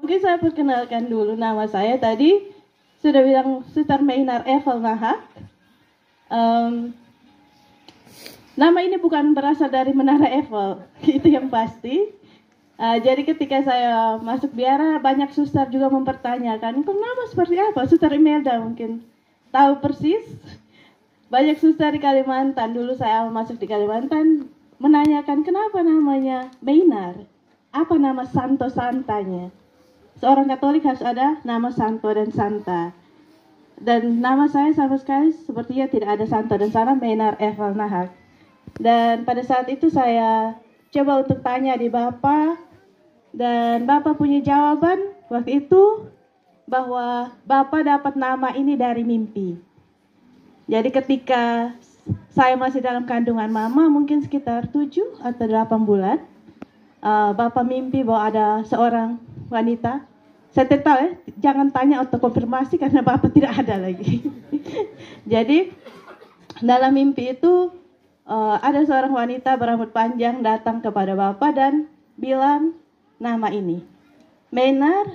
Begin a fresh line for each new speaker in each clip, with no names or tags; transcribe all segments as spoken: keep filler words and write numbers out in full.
Mungkin saya perkenalkan dulu nama saya tadi. Sudah bilang Suster Meinar Evel Nahak. Um, nama ini bukan berasal dari Menara Eiffel, itu yang pasti. Uh, jadi ketika saya masuk biara, banyak suster juga mempertanyakan, kok nama seperti apa? Suster Imelda mungkin tahu persis. Banyak suster di Kalimantan, dulu saya masuk di Kalimantan, menanyakan kenapa namanya Meinar? Apa nama santo santanya? Seorang Katolik harus ada nama santo dan santa. Dan nama saya sama sekali sepertinya tidak ada santo dan santa, Meinar Evel Nahak. Dan pada saat itu saya coba untuk tanya di Bapak, dan Bapak punya jawaban waktu itu bahwa Bapak dapat nama ini dari mimpi. Jadi ketika saya masih dalam kandungan mama, mungkin sekitar tujuh atau delapan bulan, uh, Bapak mimpi bahwa ada seorang wanita. Saya tidak tahu ya, jangan tanya untuk konfirmasi karena Bapak tidak ada lagi. Jadi dalam mimpi itu uh, ada seorang wanita berambut panjang datang kepada Bapak dan bilang nama ini, Meinar,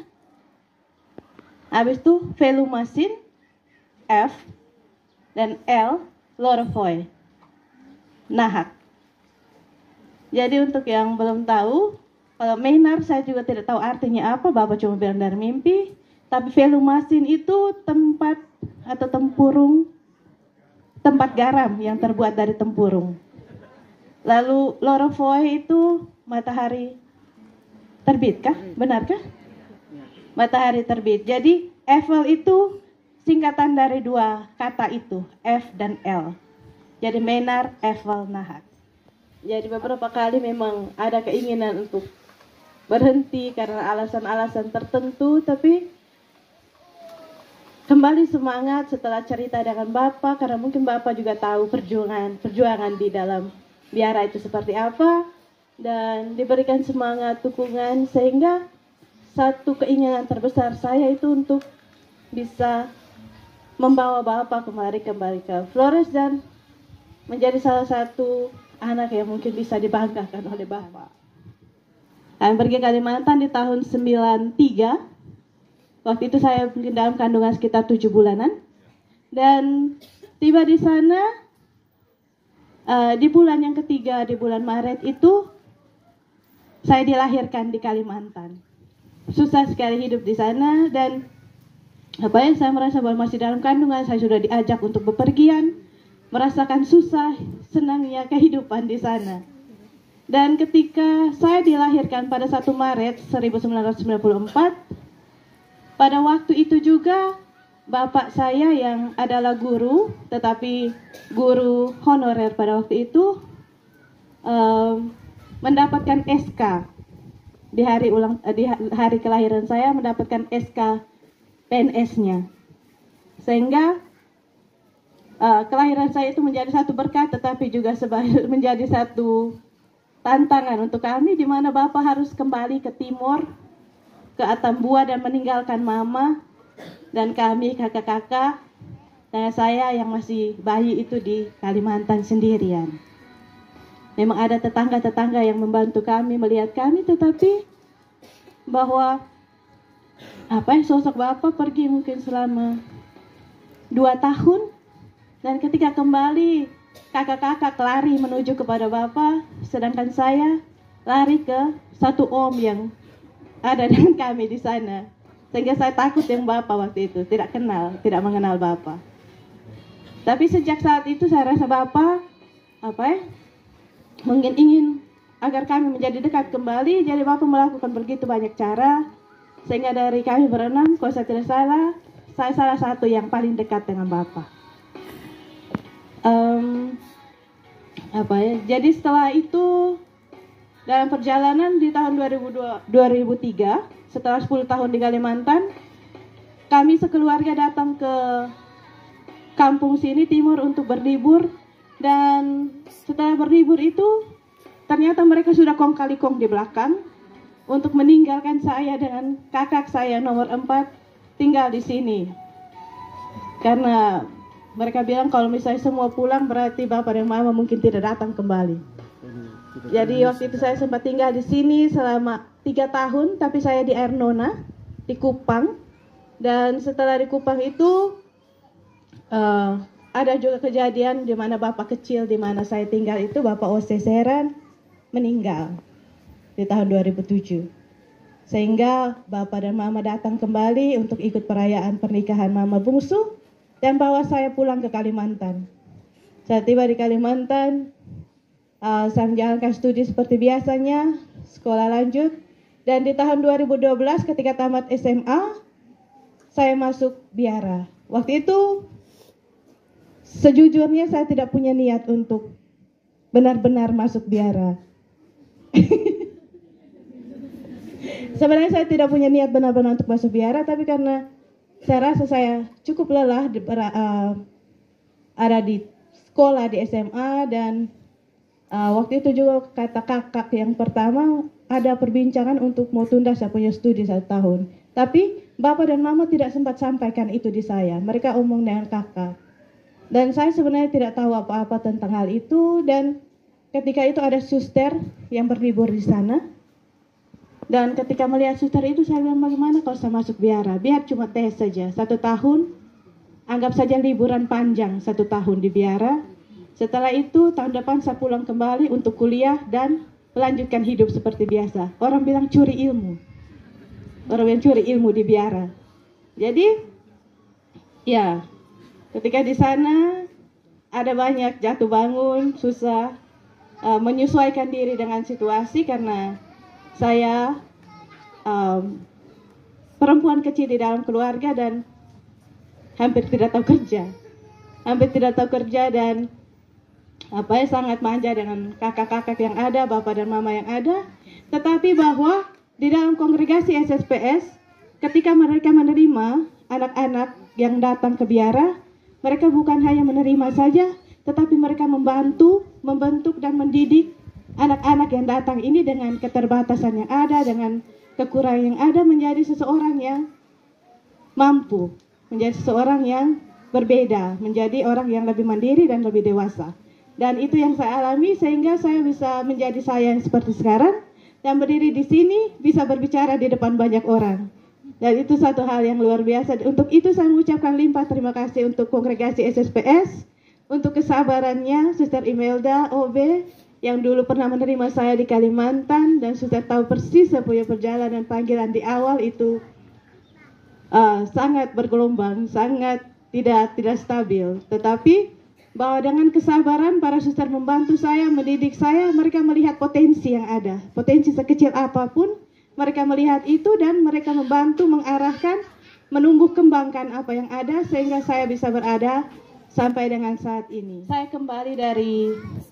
habis itu Velumasin, F, dan L, Lorofoy, Nahak. Jadi untuk yang belum tahu, kalau Meinar saya juga tidak tahu artinya apa, Bapak cuma bilang dari mimpi. Tapi Velumasin itu tempat atau tempurung, tempat garam yang terbuat dari tempurung. Lalu Lorofoy itu matahari terbit kah? Benarkah? Matahari terbit. Jadi Eiffel itu singkatan dari dua kata itu, F dan L. Jadi Meinar Evel Nahak. Jadi beberapa kali memang ada keinginan untuk berhenti karena alasan-alasan tertentu, tapi kembali semangat setelah cerita dengan Bapak, karena mungkin Bapak juga tahu perjuangan perjuangan di dalam biara itu seperti apa. Dan diberikan semangat, dukungan, sehingga satu keinginan terbesar saya itu untuk bisa membawa Bapak kemari kembali ke Flores dan menjadi salah satu anak yang mungkin bisa dibanggakan oleh Bapak. Kami pergi ke Kalimantan di tahun sembilan tiga. Waktu itu saya mungkin dalam kandungan sekitar tujuh bulanan. Dan tiba di sana uh, di bulan yang ketiga, di bulan Maret itu saya dilahirkan di Kalimantan. Susah sekali hidup di sana dan apa ya, saya merasa bahwa masih dalam kandungan, saya sudah diajak untuk bepergian, merasakan susah, senangnya kehidupan di sana. Dan ketika saya dilahirkan pada satu Maret seribu sembilan ratus sembilan puluh empat, pada waktu itu juga bapak saya yang adalah guru, tetapi guru honorer pada waktu itu, um, mendapatkan S K di hari ulang di hari kelahiran saya, mendapatkan S K P N S-nya, sehingga uh, kelahiran saya itu menjadi satu berkat, tetapi juga sebagai menjadi satu tantangan untuk kami, di mana bapak harus kembali ke timur, ke Atambua dan meninggalkan mama dan kami kakak-kakak dan saya yang masih bayi itu di Kalimantan sendirian. Memang ada tetangga-tetangga yang membantu kami, melihat kami, tetapi bahwa apa ya, sosok bapak pergi mungkin selama dua tahun, dan ketika kembali kakak-kakak lari menuju kepada bapak, sedangkan saya lari ke satu om yang ada dengan kami di sana, sehingga saya takut yang bapak waktu itu, tidak kenal, tidak mengenal bapak. Tapi sejak saat itu saya rasa bapak apa ya, mungkin ingin agar kami menjadi dekat kembali, jadi Bapak melakukan begitu banyak cara, sehingga dari kami berenam, kalau saya tidak salah, saya salah satu yang paling dekat dengan Bapak. Um, apa ya? Jadi setelah itu, dalam perjalanan di tahun dua ribu tiga, setelah sepuluh tahun di Kalimantan, kami sekeluarga datang ke kampung sini timur untuk berlibur, dan setelah berlibur itu ternyata mereka sudah kong kali kong di belakang untuk meninggalkan saya dengan kakak saya nomor empat tinggal di sini. Karena mereka bilang kalau misalnya semua pulang berarti bapak dan mama mungkin tidak datang kembali. Jadi waktu itu saya sempat tinggal di sini selama tiga tahun, tapi saya di Air Nona. di Kupang. Dan setelah di Kupang itu uh, ada juga kejadian di mana bapak kecil di mana saya tinggal itu, Bapak Ose Seran, meninggal di tahun dua ribu tujuh. Sehingga bapak dan mama datang kembali untuk ikut perayaan pernikahan mama bungsu dan bawa saya pulang ke Kalimantan. Saya tiba di Kalimantan, uh, saya menjalankan studi seperti biasanya, sekolah lanjut. Dan di tahun dua ribu dua belas ketika tamat S M A, saya masuk biara. Waktu itu sejujurnya saya tidak punya niat untuk benar-benar masuk biara. Sebenarnya saya tidak punya niat benar-benar untuk masuk biara, tapi karena saya rasa saya cukup lelah di, uh, ada di sekolah di S M A dan uh, waktu itu juga kata kakak yang pertama ada perbincangan untuk mau tunda saya punya studi satu tahun. Tapi bapak dan mama tidak sempat sampaikan itu di saya. Mereka omong dengan kakak. Dan saya sebenarnya tidak tahu apa-apa tentang hal itu. Dan ketika itu ada suster yang berlibur di sana. Dan ketika melihat suster itu saya bilang, bagaimana kalau saya masuk biara? Biar cuma tes saja, satu tahun. Anggap saja liburan panjang satu tahun di biara. Setelah itu tahun depan saya pulang kembali untuk kuliah dan melanjutkan hidup seperti biasa. Orang bilang curi ilmu. Orang yang curi ilmu di biara. Jadi, ya, ketika di sana ada banyak jatuh bangun, susah, uh, menyesuaikan diri dengan situasi karena saya um, perempuan kecil di dalam keluarga dan hampir tidak tahu kerja, hampir tidak tahu kerja dan apa ya sangat manja dengan kakak-kakak yang ada, bapak dan mama yang ada. Tetapi bahwa di dalam kongregasi S S P S, ketika mereka menerima anak-anak yang datang ke biara, mereka bukan hanya menerima saja, tetapi mereka membantu, membentuk dan mendidik anak-anak yang datang ini dengan keterbatasan yang ada, dengan kekurangan yang ada, menjadi seseorang yang mampu, menjadi seseorang yang berbeda, menjadi orang yang lebih mandiri dan lebih dewasa. Dan itu yang saya alami sehingga saya bisa menjadi saya yang seperti sekarang dan berdiri di sini bisa berbicara di depan banyak orang. Dan itu satu hal yang luar biasa. Untuk itu saya mengucapkan limpah terima kasih untuk kongregasi S S P S, untuk kesabarannya Suster Imelda O B yang dulu pernah menerima saya di Kalimantan dan sudah tahu persis saya punya perjalanan panggilan di awal itu uh, sangat bergelombang, sangat tidak tidak stabil. Tetapi bahwa dengan kesabaran para suster membantu saya, mendidik saya, mereka melihat potensi yang ada, potensi sekecil apapun, mereka melihat itu dan mereka membantu mengarahkan, menumbuh kembangkan apa yang ada sehingga saya bisa berada sampai dengan saat ini. Saya kembali dari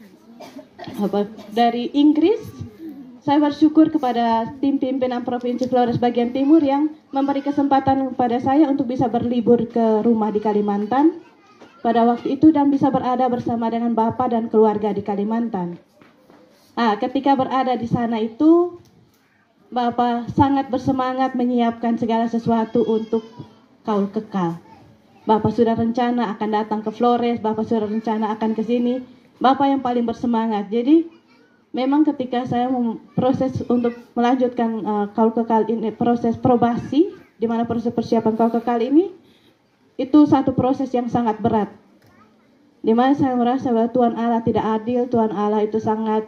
apa dari Inggris. Saya bersyukur kepada tim pimpinan Provinsi Flores bagian Timur yang memberi kesempatan kepada saya untuk bisa berlibur ke rumah di Kalimantan pada waktu itu dan bisa berada bersama dengan bapak dan keluarga di Kalimantan. Nah, ketika berada di sana itu bapak sangat bersemangat menyiapkan segala sesuatu untuk kaul kekal. Bapak sudah rencana akan datang ke Flores, bapak sudah rencana akan ke sini. Bapak yang paling bersemangat. Jadi memang ketika saya proses untuk melanjutkan uh, kaul kekal ini, proses probasi, di mana proses persiapan kaul kekal ini, itu satu proses yang sangat berat. Di mana saya merasa bahwa Tuhan Allah tidak adil, Tuhan Allah itu sangat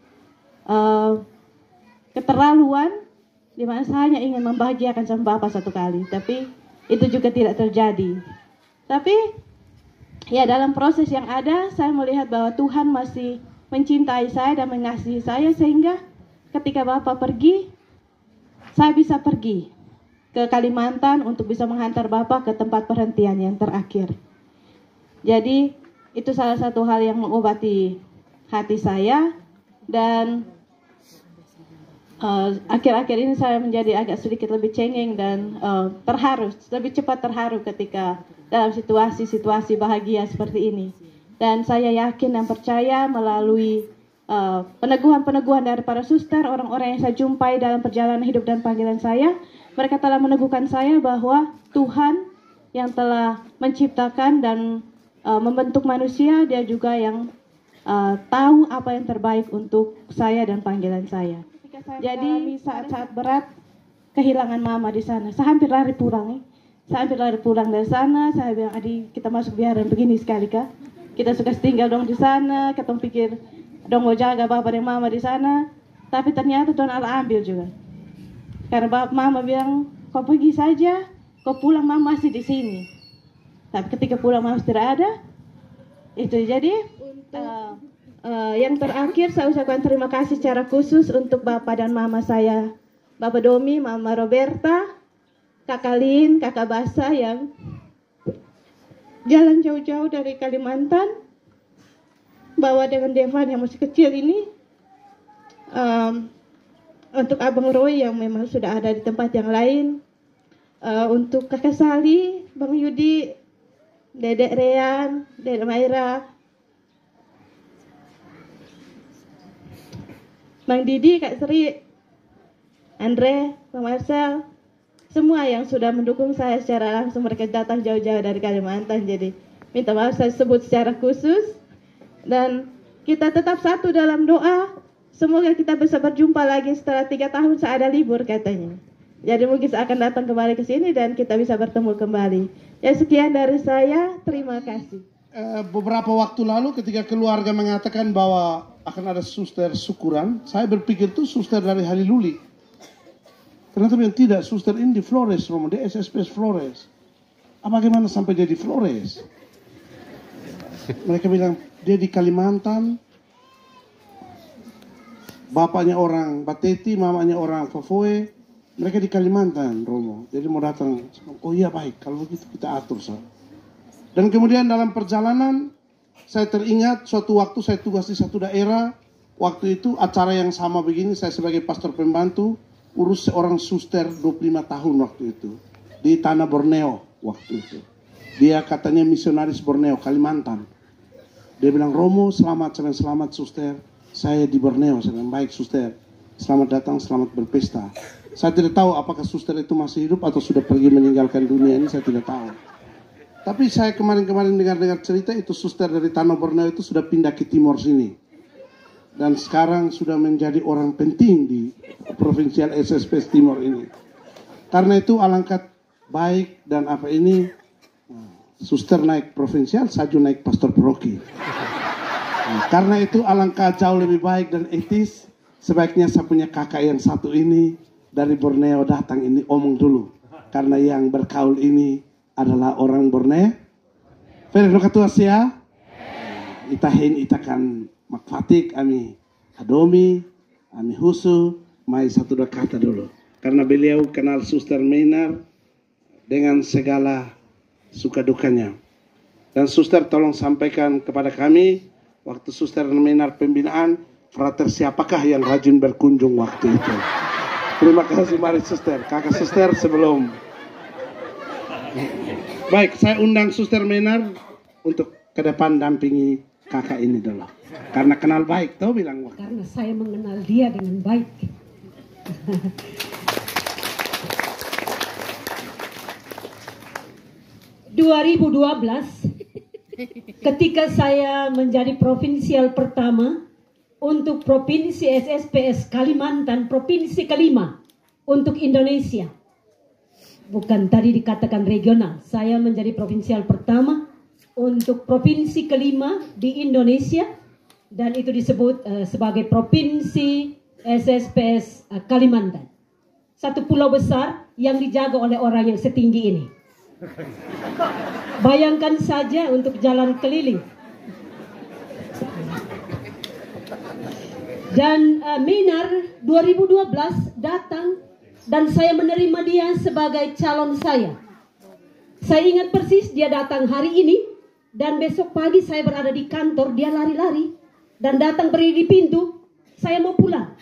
uh, keterlaluan, di mana saya hanya ingin membahagiakan sama Bapak satu kali, tapi itu juga tidak terjadi. Tapi ya dalam proses yang ada, saya melihat bahwa Tuhan masih mencintai saya dan mengasihi saya sehingga ketika Bapak pergi, saya bisa pergi ke Kalimantan untuk bisa menghantar Bapak ke tempat perhentian yang terakhir. Jadi itu salah satu hal yang mengobati hati saya dan uh, akhir-akhir ini saya menjadi agak sedikit lebih cengeng dan uh, terharu, lebih cepat terharu ketika dalam situasi-situasi bahagia seperti ini. Dan saya yakin dan percaya melalui uh, peneguhan-peneguhan dari para suster, orang-orang yang saya jumpai dalam perjalanan hidup dan panggilan saya, mereka telah meneguhkan saya bahwa Tuhan yang telah menciptakan dan uh, membentuk manusia, Dia juga yang uh, tahu apa yang terbaik untuk saya dan panggilan saya. Jadi saat-saat berat kehilangan mama di sana. Saya hampir lari pulang. Eh. Saya hampir lari pulang dari sana. Saya bilang, adik kita masuk biaran begini sekali kah? Kita suka tinggal dong di sana. Kita pikir dong mau jaga bapak dan mama di sana. Tapi ternyata Tuhan Allah ambil juga. Karena bapak mama bilang, kau pergi saja, kau pulang mama masih di sini. Tapi ketika pulang mama tidak ada. Itu jadi uh, uh, yang terakhir saya ucapkan terima kasih secara khusus untuk bapak dan mama saya. Bapak Domi, Mama Roberta, Kakak Lin, Kakak Basa yang jalan jauh-jauh dari Kalimantan, bawa dengan Devan yang masih kecil ini, um, untuk Abang Roy yang memang sudah ada di tempat yang lain, uh, untuk Kakak Sali, Bang Yudi, Dedek Rean, Dedek Maira, Bang Didi, Kak Sri, Andre, Bang Marcel, semua yang sudah mendukung saya secara langsung, mereka datang jauh-jauh dari Kalimantan, jadi minta maaf saya sebut secara khusus. Dan kita tetap satu dalam doa, semoga kita bisa berjumpa lagi setelah tiga tahun saya ada libur katanya. Jadi mungkin saya akan datang kembali ke sini dan kita bisa bertemu kembali. Ya sekian dari saya, terima kasih.
Uh, beberapa waktu lalu ketika keluarga mengatakan bahwa akan ada suster syukuran, saya berpikir itu suster dari Haliluli. Ternyata bilang tidak, suster ini di Flores, Romo, di S S P S Flores. Ah, bagaimana sampai dia di Flores? Mereka bilang, dia di Kalimantan, bapaknya orang Bateti, mamanya orang Fofoe, mereka di Kalimantan, Romo. Jadi mau datang, oh iya baik, kalau begitu kita atur. So. Dan kemudian dalam perjalanan, saya teringat suatu waktu saya tugas di satu daerah, waktu itu acara yang sama begini, saya sebagai pastor pembantu, urus seorang suster dua puluh lima tahun waktu itu di tanah Borneo waktu itu. Dia katanya misionaris Borneo, Kalimantan. Dia bilang, Romo selamat, saya bilang, selamat suster, saya di Borneo. Saya bilang, baik suster, selamat datang, selamat berpesta. Saya tidak tahu apakah suster itu masih hidup atau sudah pergi meninggalkan dunia ini, saya tidak tahu. Tapi saya kemarin-kemarin dengar-dengar cerita itu suster dari tanah Borneo itu sudah pindah ke timur sini. Dan sekarang sudah menjadi orang penting di provinsial S S P S Timur ini. Karena itu alangkah baik dan apa ini, suster naik provinsial, Saju naik pastor paroki. Nah, karena itu alangkah jauh lebih baik dan etis, sebaiknya saya punya kakak yang satu ini dari Borneo datang ini omong dulu. Karena yang berkaul ini adalah orang Borneo. Ferry Ketua Sia, itahin itakan Makfatik, ami Adomi, ami Husu, mai satu dua kata dulu. Karena beliau kenal Suster Meinar dengan segala suka dukanya. Dan Suster tolong sampaikan kepada kami, waktu Suster Meinar pembinaan, frater siapakah yang rajin berkunjung waktu itu. Terima kasih, mari Suster. Kakak Suster sebelum. Baik, saya undang Suster Meinar untuk ke depan dampingi kakak ini dulu. Karena kenal baik, tau bilang.
Karena saya mengenal dia dengan baik. dua ribu dua belas, ketika saya menjadi provinsial pertama untuk Provinsi S S P S Kalimantan, provinsi kelima untuk Indonesia. Bukan tadi dikatakan regional, saya menjadi provinsial pertama untuk provinsi kelima di Indonesia. Dan itu disebut uh, sebagai Provinsi S S P S uh, Kalimantan. Satu pulau besar yang dijaga oleh orang yang setinggi ini. Bayangkan saja untuk jalan keliling. Dan uh, Meinar dua ribu dua belas datang dan saya menerima dia sebagai calon saya. Saya ingat persis dia datang hari ini dan besok pagi saya berada di kantor, dia lari-lari. Dan datang berdiri di pintu, saya mau pulang.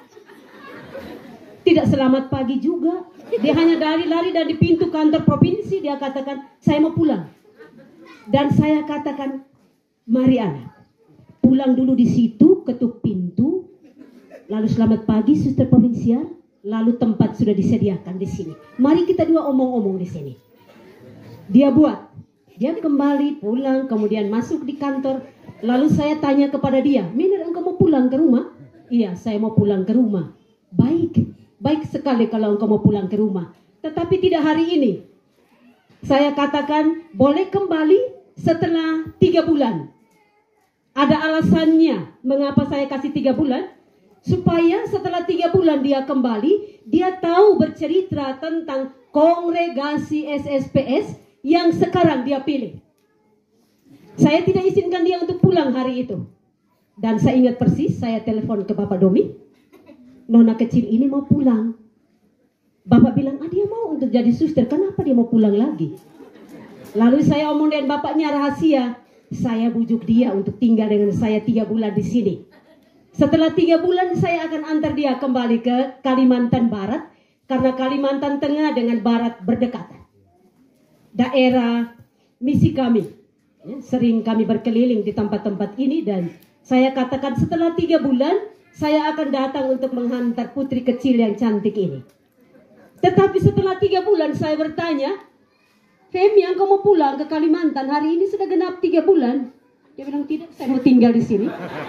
Tidak selamat pagi juga. Dia hanya lari-lari dan di pintu kantor provinsi dia katakan, saya mau pulang. Dan saya katakan, mari anak, pulang dulu di situ, ketuk pintu. Lalu selamat pagi suster provinsial. Lalu tempat sudah disediakan di sini. Mari kita dua omong-omong di sini. Dia buat. Dia kembali pulang, kemudian masuk di kantor. Lalu saya tanya kepada dia, Meinar, engkau mau pulang ke rumah? Iya, saya mau pulang ke rumah. Baik, baik sekali kalau engkau mau pulang ke rumah. Tetapi tidak hari ini. Saya katakan boleh kembali setelah tiga bulan. Ada alasannya mengapa saya kasih tiga bulan. Supaya setelah tiga bulan dia kembali, dia tahu bercerita tentang kongregasi S S P S yang sekarang dia pilih. Saya tidak izinkan dia untuk pulang hari itu. Dan saya ingat persis, saya telepon ke Bapak Domi. Nona kecil ini mau pulang. Bapak bilang, ah dia mau untuk jadi suster, kenapa dia mau pulang lagi? Lalu saya omong dengan bapaknya rahasia. Saya bujuk dia untuk tinggal dengan saya tiga bulan di sini. Setelah tiga bulan saya akan antar dia kembali ke Kalimantan Barat. Karena Kalimantan Tengah dengan Barat berdekatan. Daerah misi kami. Ya, sering kami berkeliling di tempat-tempat ini. Dan saya katakan setelah tiga bulan saya akan datang untuk menghantar putri kecil yang cantik ini. Tetapi setelah tiga bulan saya bertanya, Femi, engkau mau pulang ke Kalimantan, hari ini sudah genap tiga bulan. Dia bilang, tidak, saya mau tinggal di sini.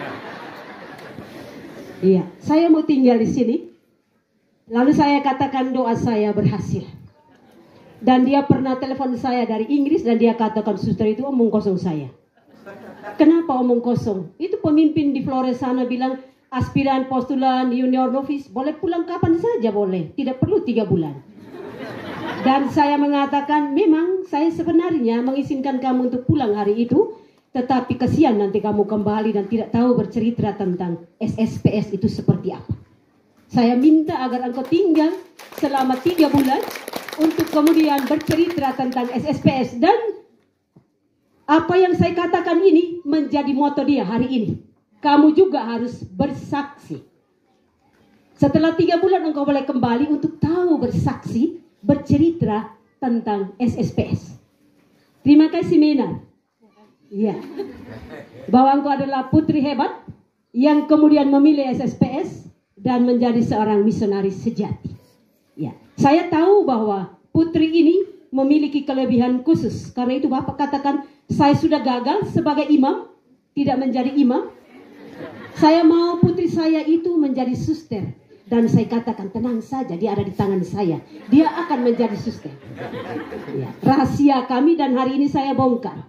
Iya, saya mau tinggal di sini. Lalu saya katakan doa saya berhasil. Dan dia pernah telepon saya dari Inggris dan dia katakan, suster itu omong kosong saya. Kenapa omong kosong? Itu pemimpin di Flores sana bilang, aspiran, postulan, junior novice, boleh pulang kapan saja boleh. Tidak perlu tiga bulan. Dan saya mengatakan, memang saya sebenarnya mengizinkan kamu untuk pulang hari itu. Tetapi kasihan nanti kamu kembali dan tidak tahu bercerita tentang S S P S itu seperti apa. Saya minta agar engkau tinggal selama tiga bulan untuk kemudian bercerita tentang S S P S. Dan apa yang saya katakan ini menjadi moto dia hari ini. Kamu juga harus bersaksi. Setelah tiga bulan engkau boleh kembali untuk tahu bersaksi, bercerita tentang S S P S. Terima kasih Mena. Ya, bahwa engkau adalah putri hebat yang kemudian memilih S S P S dan menjadi seorang misionaris sejati. Ya, saya tahu bahwa putri ini memiliki kelebihan khusus. Karena itu Bapak katakan, saya sudah gagal sebagai imam, tidak menjadi imam. Saya mau putri saya itu menjadi suster. Dan saya katakan, tenang saja, dia ada di tangan saya. Dia akan menjadi suster. Ya, rahasia kami dan hari ini saya bongkar.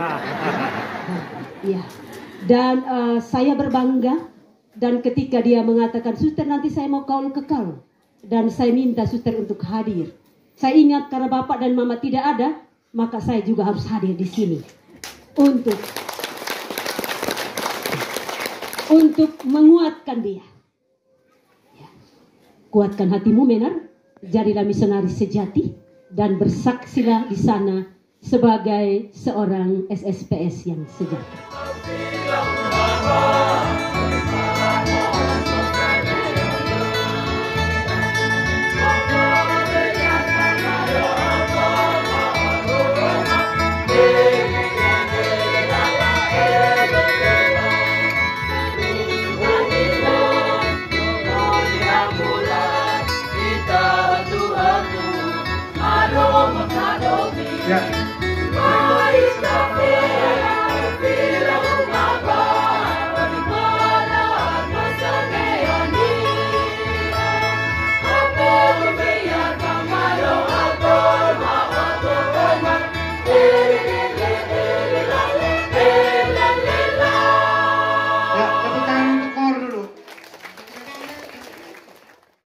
Ya. Dan uh, saya berbangga. Dan ketika dia mengatakan, suster nanti saya mau kaul kekal. Dan saya minta suster untuk hadir. Saya ingat karena bapak dan mama tidak ada, maka saya juga harus hadir di sini. Untuk Untuk menguatkan dia. Ya. Kuatkan hatimu Menar. Jadilah misionaris sejati. Dan bersaksilah di sana sebagai seorang S S P S yang sejati.
Ya.